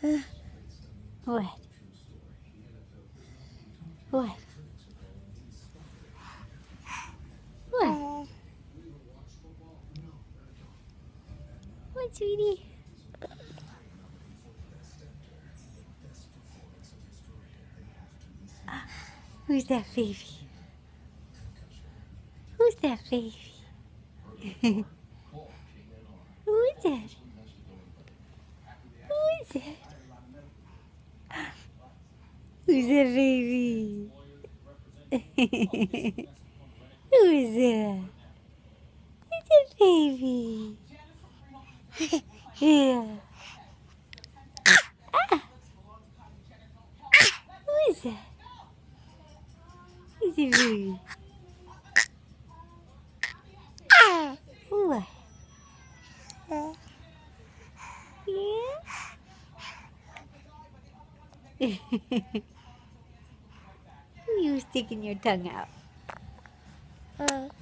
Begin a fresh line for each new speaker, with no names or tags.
What? What? What? What, sweetie? Who's that baby? Who's that baby? Who is it? Who is it? Who's that baby? Who is it? Who's that baby? Yeah. Who is that? Who's that baby? What? Yeah? You sticking your tongue out.